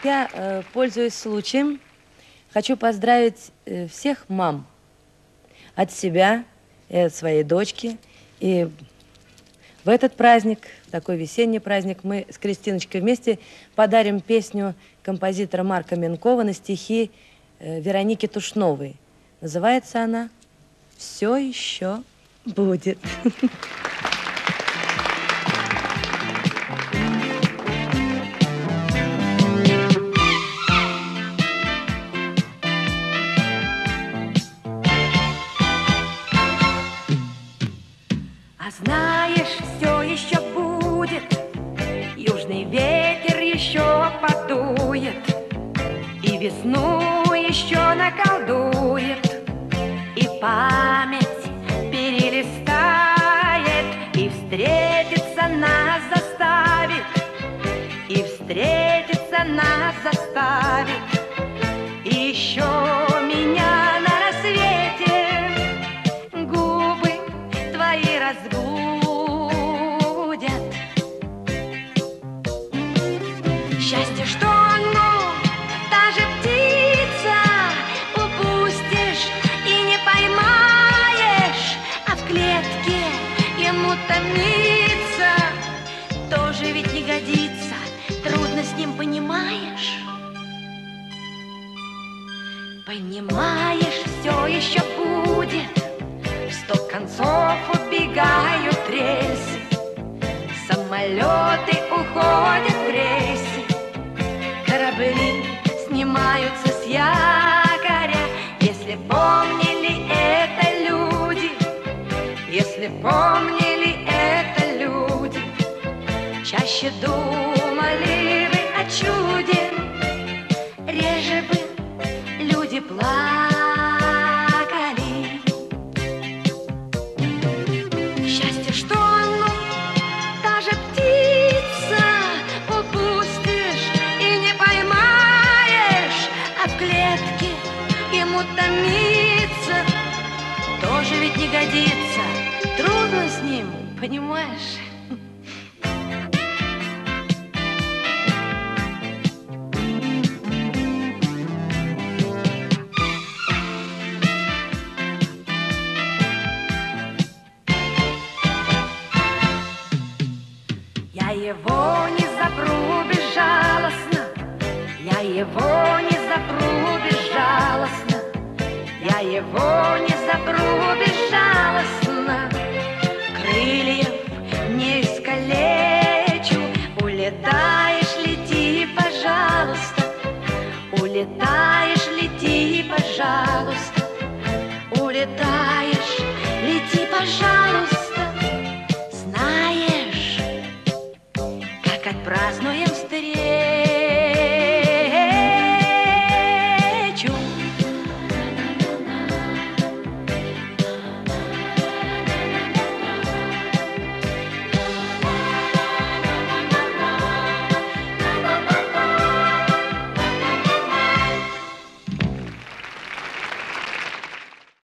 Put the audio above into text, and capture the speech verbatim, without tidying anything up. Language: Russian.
Я, э, пользуясь случаем, хочу поздравить э, всех мам от себя и от своей дочки. И в этот праздник, такой весенний праздник, мы с Кристиночкой вместе подарим песню композитора Марка Менкова на стихи э, Вероники Тушновой. Называется она «Все еще будет». А знаешь, все еще будет, южный ветер еще подует, и весну еще наколдует, и память перелистает, и встретиться нас заставит, и встретиться нас заставит, и еще меня на рассвете губы твои разбудят. Счастье, что оно, даже птица, упустишь и не поймаешь, а в клетке ему томиться тоже ведь не годится, трудно с ним, понимаешь? Понимаешь, все еще будет, в сто концов убегают рельсы, самолеты уходят в рейсы, корабли снимаются с якоря. Если помнили это люди, если помнили это люди, чаще думали бы о чуде, реже бы люди плакали. Счастье, что оно, даже птица, упустишь и не поймаешь, а в клетке ему томиться тоже ведь не годится, трудно с ним, понимаешь? Я его не запру безжалостно, я его не запру безжалостно, я его не запру безжалостно. Крыльев не искалечу, улетаешь, лети, пожалуйста, улетаешь, лети, пожалуйста, улетаешь.